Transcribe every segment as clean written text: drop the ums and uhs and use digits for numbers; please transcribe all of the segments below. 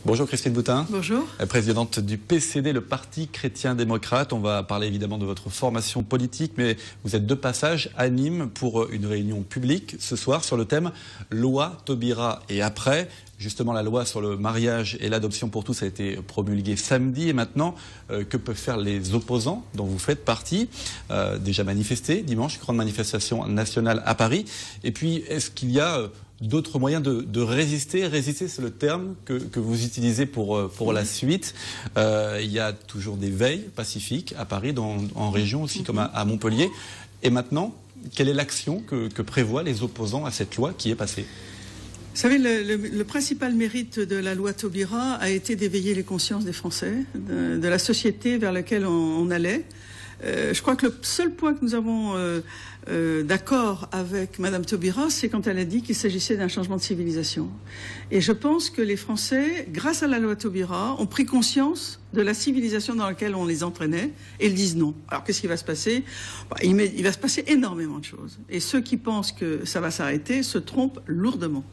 Bonjour Christine Boutin. Bonjour. Présidente du PCD, le Parti chrétien-démocrate. On va parler évidemment de votre formation politique, mais vous êtes de passage à Nîmes pour une réunion publique ce soir sur le thème « Loi Taubira et après ». Justement, la loi sur le mariage et l'adoption pour tous a été promulguée samedi. Et maintenant, que peuvent faire les opposants dont vous faites partie? Déjà manifesté dimanche, grande manifestation nationale à Paris. Et puis, est-ce qu'il y a d'autres moyens de résister? Résister, c'est le terme que vous utilisez pour la suite. Il y a toujours des veilles pacifiques à Paris, en région aussi, comme à Montpellier. Et maintenant, quelle est l'action que prévoient les opposants à cette loi qui est passée? Vous savez, le principal mérite de la loi Taubira a été d'éveiller les consciences des Français, de la société vers laquelle on allait. Je crois que le seul point que nous avons d'accord avec Madame Taubira, c'est quand elle a dit qu'il s'agissait d'un changement de civilisation. Et je pense que les Français, grâce à la loi Taubira, ont pris conscience de la civilisation dans laquelle on les entraînait et ils disent non. Alors qu'est-ce qui va se passer? Il va se passer énormément de choses. Et ceux qui pensent que ça va s'arrêter se trompent lourdement.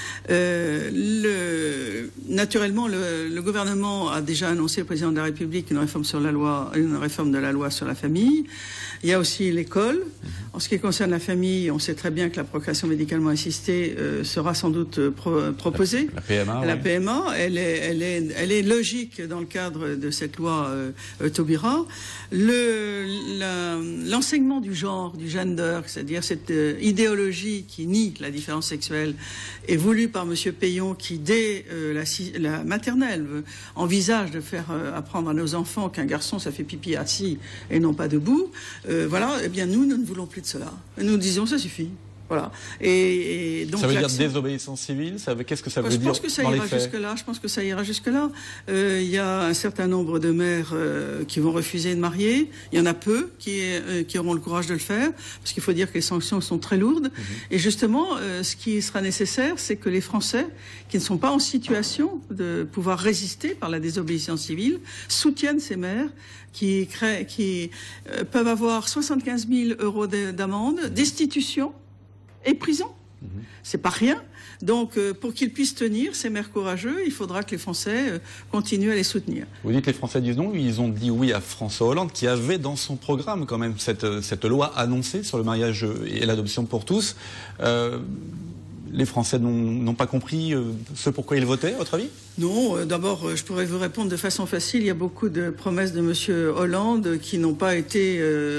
Naturellement, le gouvernement a déjà annoncé, le président de la République, une réforme de la loi sur la famille. Il y a aussi l'école. En ce qui concerne la famille, on sait très bien que la procréation médicalement assistée sera sans doute proposée. La PMA. La PMA, elle est logique dans le cadre de cette loi Taubira. L'enseignement du genre, du gender, c'est-à-dire cette idéologie qui nie la différence sexuelle, est voulue par M. Payon qui, dès la maternelle, envisage de faire apprendre à nos enfants qu'un garçon, ça fait pipi assis et non pas debout. Voilà, eh bien nous ne voulons plus de cela. Nous disons ça suffit. Voilà. Et donc, ça veut dire désobéissance civile? Qu'est-ce que ça veut dire? Je pense que ça ira jusque-là. Je pense que ça ira jusque-là. Il y a un certain nombre de mères qui vont refuser de marier. Il y en a peu qui auront le courage de le faire, parce qu'il faut dire que les sanctions sont très lourdes. Et justement, ce qui sera nécessaire, c'est que les Français, qui ne sont pas en situation de pouvoir résister par la désobéissance civile, soutiennent ces mères qui peuvent avoir 75 000 € d'amende, destitution et prison. C'est pas rien. Donc, pour qu'ils puissent tenir, ces maires courageux, il faudra que les Français continuent à les soutenir. Vous dites que les Français disent non, ils ont dit oui à François Hollande, qui avait dans son programme quand même cette loi annoncée sur le mariage et l'adoption pour tous. Les Français n'ont pas compris ce pourquoi ils votaient, à votre avis? Non, d'abord, je pourrais vous répondre de façon facile. Il y a beaucoup de promesses de M. Hollande qui n'ont pas été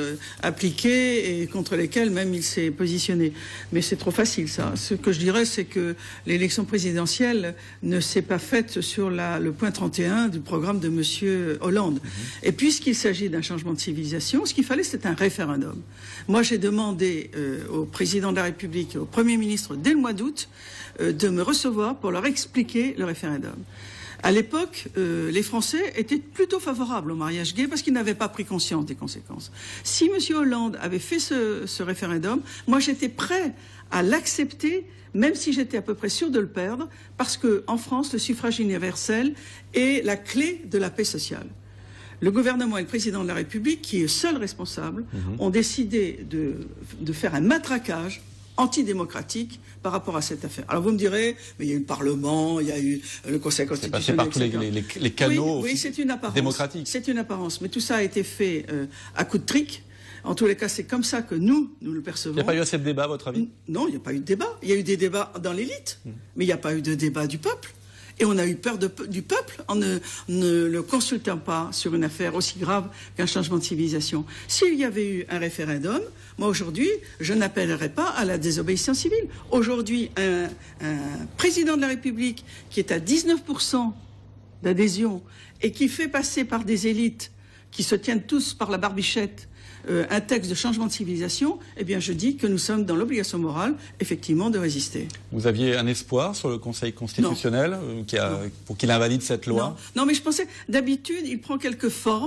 appliquées et contre lesquelles même il s'est positionné. Mais c'est trop facile, ça. Ce que je dirais, c'est que l'élection présidentielle ne s'est pas faite sur le point 31 du programme de M. Hollande. Et puisqu'il s'agit d'un changement de civilisation, ce qu'il fallait, c'était un référendum. Moi, j'ai demandé au président de la République et au Premier ministre, dès le mois d'août, de me recevoir pour leur expliquer le référendum. À l'époque, les Français étaient plutôt favorables au mariage gay parce qu'ils n'avaient pas pris conscience des conséquences. Si M. Hollande avait fait ce référendum, moi j'étais prêt à l'accepter, même si j'étais à peu près sûr de le perdre, parce qu'en France, le suffrage universel est la clé de la paix sociale. Le gouvernement et le président de la République, qui est seul responsable, ont décidé de faire un matraquage antidémocratique par rapport à cette affaire. Alors vous me direz, mais il y a eu le Parlement, il y a eu le Conseil constitutionnel, c'est passé par tous les canaux oui, c'est une apparence, démocratiques. C'est une apparence, mais tout ça a été fait à coup de trick. En tous les cas, c'est comme ça que nous le percevons. Il n'y a pas eu assez de débat, à votre avis? Non, il n'y a pas eu de débat. Il y a eu des débats dans l'élite, mais il n'y a pas eu de débat du peuple. Et on a eu peur du peuple en ne le consultant pas sur une affaire aussi grave qu'un changement de civilisation. S'il y avait eu un référendum, moi aujourd'hui, je n'appellerais pas à la désobéissance civile. Aujourd'hui, un président de la République qui est à 19% d'adhésion et qui fait passer par des élites qui se tiennent tous par la barbichette un texte de changement de civilisation, eh bien je dis que nous sommes dans l'obligation morale, effectivement, de résister. Vous aviez un espoir sur le Conseil constitutionnel pour qu'il invalide cette loi? Non, mais je pensais, d'habitude, il prend quelques formes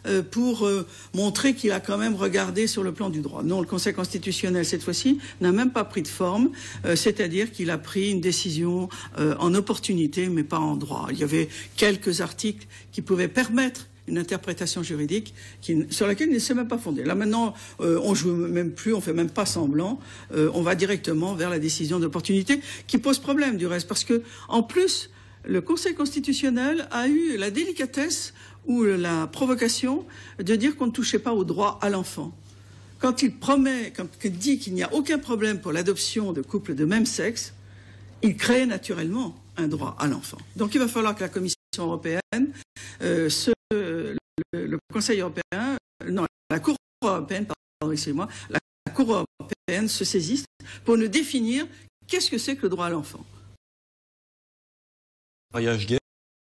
pour montrer qu'il a quand même regardé sur le plan du droit. Non, le Conseil constitutionnel, cette fois-ci, n'a même pas pris de forme, c'est-à-dire qu'il a pris une décision en opportunité, mais pas en droit. Il y avait quelques articles qui pouvaient permettre une interprétation juridique sur laquelle il ne s'est même pas fondé. Là maintenant, on joue même plus, on fait même pas semblant, on va directement vers la décision d'opportunité qui pose problème du reste, parce que en plus, le Conseil constitutionnel a eu la délicatesse ou la provocation de dire qu'on ne touchait pas au droit à l'enfant. Quand il dit qu'il n'y a aucun problème pour l'adoption de couples de même sexe, il crée naturellement un droit à l'enfant. Donc il va falloir que la Commission européenne, le Conseil européen, non, la Cour européenne, pardon, excusez-moi, la Cour européenne se saisisse pour nous définir qu'est-ce que c'est que le droit à l'enfant. Mariage gay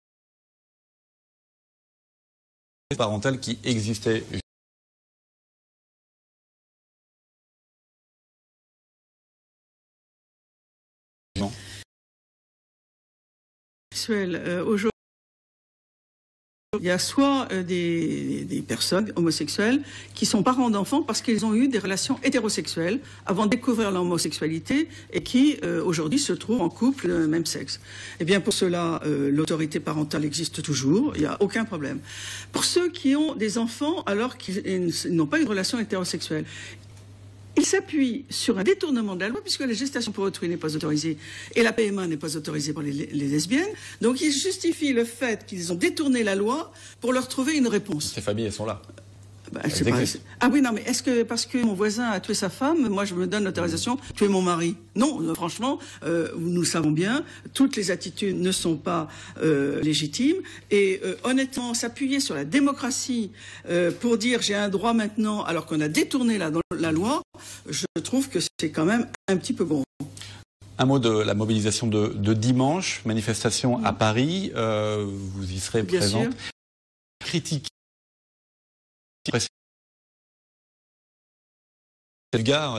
parental qui existait. Aujourd'hui, il y a soit des personnes homosexuelles qui sont parents d'enfants parce qu'ils ont eu des relations hétérosexuelles avant de découvrir l'homosexualité et qui aujourd'hui se trouvent en couple de même sexe. Eh bien pour cela, l'autorité parentale existe toujours, il n'y a aucun problème. Pour ceux qui ont des enfants alors qu'ils n'ont pas eu de relation hétérosexuelle, il s'appuie sur un détournement de la loi puisque la gestation pour autrui n'est pas autorisée et la PMA n'est pas autorisée pour les lesbiennes. Donc il justifie le fait qu'ils ont détourné la loi pour leur trouver une réponse. Ces familles, elles sont là. Ah oui, non, mais est-ce que parce que mon voisin a tué sa femme, moi je me donne l'autorisation de tuer mon mari? Non, franchement, nous le savons bien, toutes les attitudes ne sont pas légitimes. Et honnêtement, s'appuyer sur la démocratie pour dire j'ai un droit maintenant alors qu'on a détourné la loi, je trouve que c'est quand même un petit peu bon. Un mot de la mobilisation de dimanche, manifestation à Paris, vous y serez bien présente. Sûr. Critique. Gare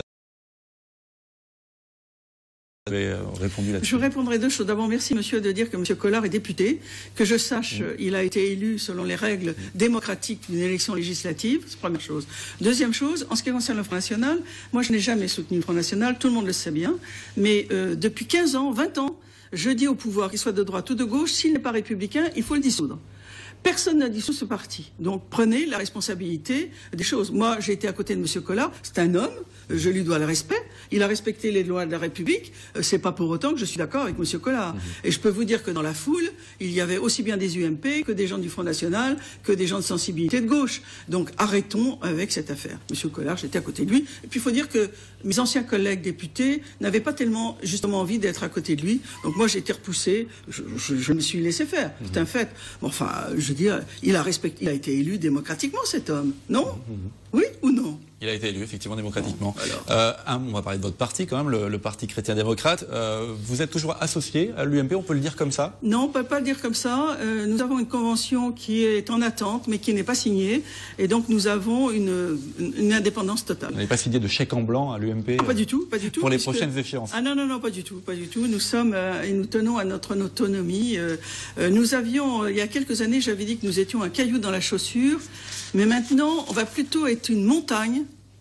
avez répondu là-dessus. Je répondrai deux choses. D'abord, merci monsieur de dire que monsieur Collard est député. Que je sache, il a été élu selon les règles démocratiques d'une élection législative. C'est la première chose. Deuxième chose, en ce qui concerne le Front National, moi je n'ai jamais soutenu le Front National, tout le monde le sait bien. Mais depuis 15 ans, 20 ans, je dis au pouvoir, qu'il soit de droite ou de gauche, s'il n'est pas républicain, il faut le dissoudre. Personne n'a dissous ce parti. Donc prenez la responsabilité des choses. Moi, j'ai été à côté de M. Collard. C'est un homme. Je lui dois le respect. Il a respecté les lois de la République. C'est pas pour autant que je suis d'accord avec M. Collard. Et je peux vous dire que dans la foule, il y avait aussi bien des UMP que des gens du Front National, que des gens de sensibilité de gauche. Donc arrêtons avec cette affaire. M. Collard, j'étais à côté de lui. Et puis il faut dire que mes anciens collègues députés n'avaient pas tellement justement envie d'être à côté de lui. Donc moi, j'ai été repoussé. Je me suis laissé faire. C'est un fait. Bon, enfin, je veux dire, il a été élu démocratiquement, cet homme. Non? Oui ou non? Il a été élu, effectivement, démocratiquement. Bon, on va parler de votre parti, quand même, le Parti chrétien-démocrate. Vous êtes toujours associé à l'UMP, on peut le dire comme ça? Non, on ne peut pas le dire comme ça. Nous avons une convention qui est en attente, mais qui n'est pas signée. Et donc, nous avons une indépendance totale. Vous n'avez pas signé de chèque en blanc à l'UMP? Pas du tout, pas du tout. Pour les prochaines échéances? Ah non, pas du tout, pas du tout. Nous sommes, et nous tenons à notre autonomie. Nous avions, il y a quelques années, j'avais dit que nous étions un caillou dans la chaussure. Mais maintenant, on va plutôt être une montagne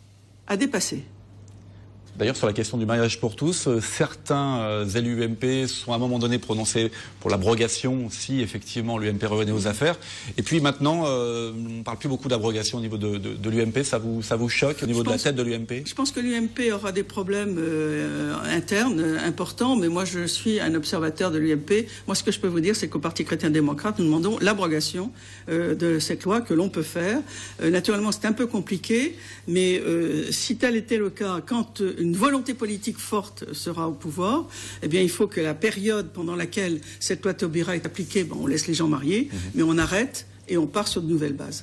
à dépasser. D'ailleurs, sur la question du mariage pour tous, certains élus UMP sont à un moment donné prononcés pour l'abrogation si effectivement l'UMP revenait aux affaires. Et puis maintenant, on ne parle plus beaucoup d'abrogation au niveau de l'UMP. Ça vous choque au niveau de la tête de l'UMP? Je pense que l'UMP aura des problèmes internes importants, mais moi je suis un observateur de l'UMP. Moi ce que je peux vous dire, c'est qu'au Parti chrétien-démocrate, nous demandons l'abrogation de cette loi que l'on peut faire. Naturellement, c'est un peu compliqué, mais si tel était le cas, quand une volonté politique forte sera au pouvoir, eh bien, il faut que la période pendant laquelle cette loi Taubira est appliquée, bon, on laisse les gens marier, mais on arrête et on part sur de nouvelles bases.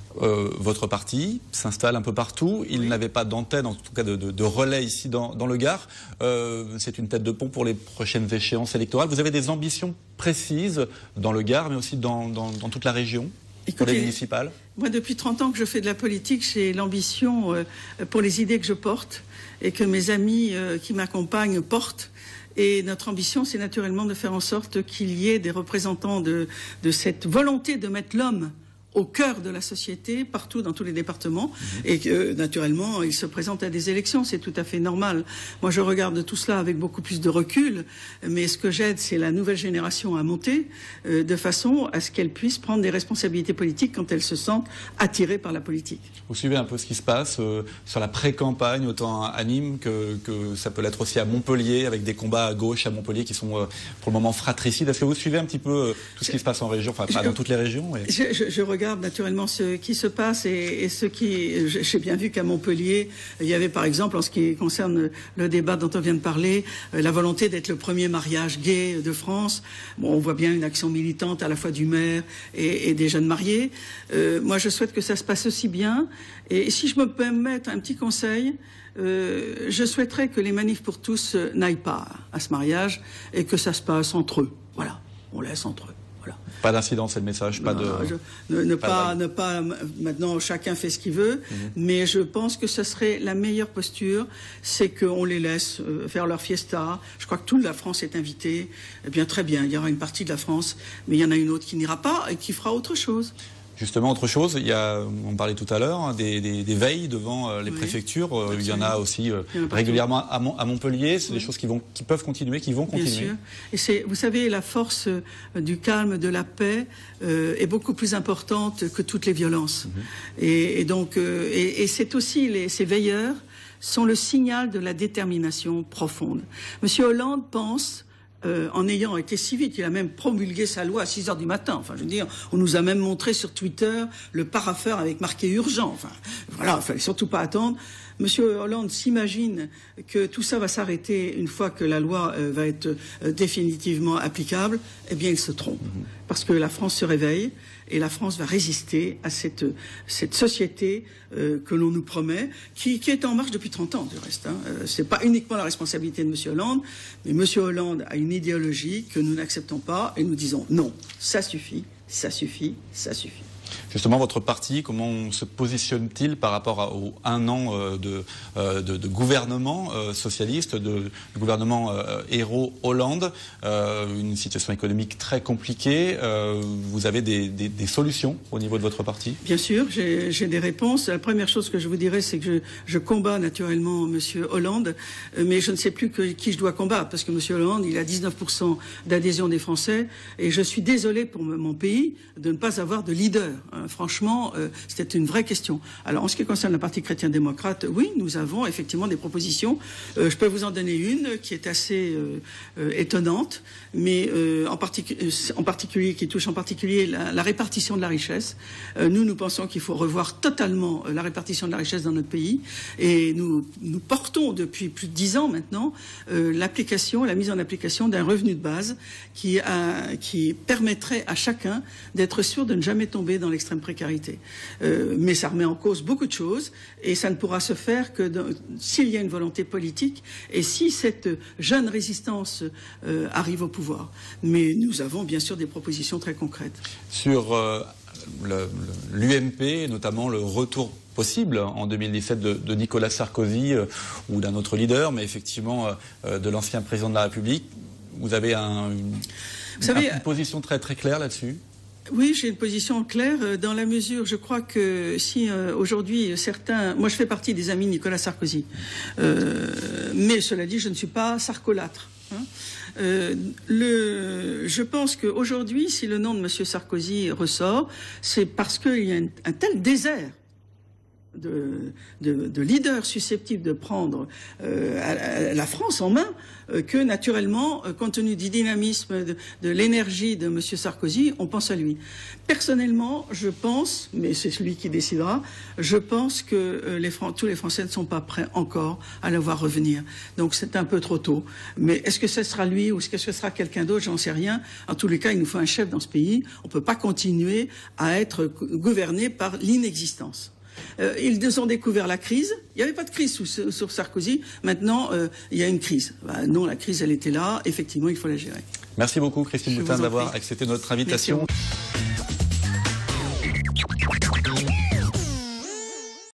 Votre parti s'installe un peu partout. Il n'avait pas d'antenne, en tout cas de relais ici dans le Gard. C'est une tête de pont pour les prochaines échéances électorales. Vous avez des ambitions précises dans le Gard, mais aussi dans toute la région? Pour les municipales? Moi, depuis 30 ans que je fais de la politique, j'ai l'ambition pour les idées que je porte et que mes amis qui m'accompagnent portent. Et notre ambition, c'est naturellement de faire en sorte qu'il y ait des représentants de cette volonté de mettre l'homme au cœur de la société, partout dans tous les départements, et que naturellement il se présente à des élections, c'est tout à fait normal. Moi je regarde tout cela avec beaucoup plus de recul, mais ce que j'aide c'est la nouvelle génération à monter, de façon à ce qu'elle puisse prendre des responsabilités politiques quand elle se sent attirée par la politique. Vous suivez un peu ce qui se passe sur la pré-campagne, autant à Nîmes que ça peut l'être aussi à Montpellier, avec des combats à gauche à Montpellier qui sont pour le moment fratricides. Est-ce que vous suivez un petit peu tout ce qui se passe en région, enfin pas dans toutes les régions mais... Je regarde naturellement ce qui se passe et ce qui... J'ai bien vu qu'à Montpellier, il y avait par exemple, en ce qui concerne le débat dont on vient de parler, la volonté d'être le premier mariage gay de France. Bon, on voit bien une action militante à la fois du maire et des jeunes mariés. Moi, je souhaite que ça se passe aussi bien. Et si je me permets un petit conseil, je souhaiterais que les manifs pour tous n'aillent pas à ce mariage et que ça se passe entre eux. Voilà, on laisse entre eux. Voilà. Pas d'incident, c'est le message, pas de... Ne pas, maintenant chacun fait ce qu'il veut, mais je pense que ce serait la meilleure posture, c'est qu'on les laisse faire leur fiesta. Je crois que toute la France est invitée. Eh bien, très bien, il y aura une partie de la France, mais il y en a une autre qui n'ira pas et qui fera autre chose. Justement, autre chose, il y a, on parlait tout à l'heure, des veilles devant les préfectures. Il y en a aussi régulièrement à Montpellier. C'est des choses qui peuvent continuer, qui vont continuer. Bien sûr. Et vous savez, la force du calme, de la paix est beaucoup plus importante que toutes les violences. Et donc, c'est aussi ces veilleurs sont le signal de la détermination profonde. Monsieur Hollande pense... en ayant été si vite, il a même promulgué sa loi à 6 heures du matin. Enfin, je veux dire, on nous a même montré sur Twitter le parapheur avec marqué urgent. Enfin, voilà, il fallait surtout pas attendre. Monsieur Hollande s'imagine que tout ça va s'arrêter une fois que la loi va être définitivement applicable. Eh bien, il se trompe. Parce que la France se réveille et la France va résister à cette société que l'on nous promet, qui est en marche depuis 30 ans, du reste. C'est pas uniquement la responsabilité de monsieur Hollande, mais monsieur Hollande a une idéologie que nous n'acceptons pas et nous disons non, ça suffit, ça suffit, ça suffit. Justement, votre parti, comment se positionne-t-il par rapport au 1 an de gouvernement socialiste, de gouvernement Ayrault-Hollande, une situation économique très compliquée. Vous avez des solutions au niveau de votre parti? Bien sûr, j'ai des réponses. La première chose que je vous dirais, c'est que je combats naturellement M. Hollande, mais je ne sais plus qui je dois combattre, parce que M. Hollande, il a 19% d'adhésion des Français, et je suis désolé pour mon pays de ne pas avoir de leader. Franchement, c'était une vraie question. Alors, en ce qui concerne le Parti chrétien-démocrate, oui, nous avons effectivement des propositions. Je peux vous en donner une qui est assez étonnante, mais en particulier qui touche en particulier la répartition de la richesse. Nous pensons qu'il faut revoir totalement la répartition de la richesse dans notre pays, et nous portons depuis plus de 10 ans maintenant la mise en application d'un revenu de base qui permettrait à chacun d'être sûr de ne jamais tomber dans l'extrême précarité. Mais ça remet en cause beaucoup de choses, et ça ne pourra se faire que s'il y a une volonté politique et si cette jeune résistance arrive au pouvoir. Mais nous avons bien sûr des propositions très concrètes. Sur l'UMP, notamment le retour possible en 2017 de Nicolas Sarkozy ou d'un autre leader, mais effectivement de l'ancien président de la République, vous avez une position très très claire là-dessus? Oui, j'ai une position claire dans la mesure, je crois que si aujourd'hui certains... Moi, je fais partie des amis de Nicolas Sarkozy. Mais cela dit, je ne suis pas sarcolâtre. Je pense qu'aujourd'hui, si le nom de M. Sarkozy ressort, c'est parce qu'il y a un tel désert de leaders susceptibles de prendre la France en main, que naturellement, compte tenu du dynamisme, de l'énergie de M. Sarkozy, on pense à lui. Personnellement, je pense, mais c'est lui qui décidera, je pense que tous les Français ne sont pas prêts encore à le voir revenir. Donc c'est un peu trop tôt. Mais est-ce que ce sera lui ou est-ce que ce sera quelqu'un d'autre? J'en sais rien. En tous les cas, il nous faut un chef dans ce pays. On ne peut pas continuer à être gouverné par l'inexistence. Ils nous ont découvert la crise. Il n'y avait pas de crise sous Sarkozy. Maintenant, il y a une crise. Non, la crise, elle était là. Effectivement, il faut la gérer. Merci beaucoup, Christine Boutin, d'avoir accepté notre invitation. Merci.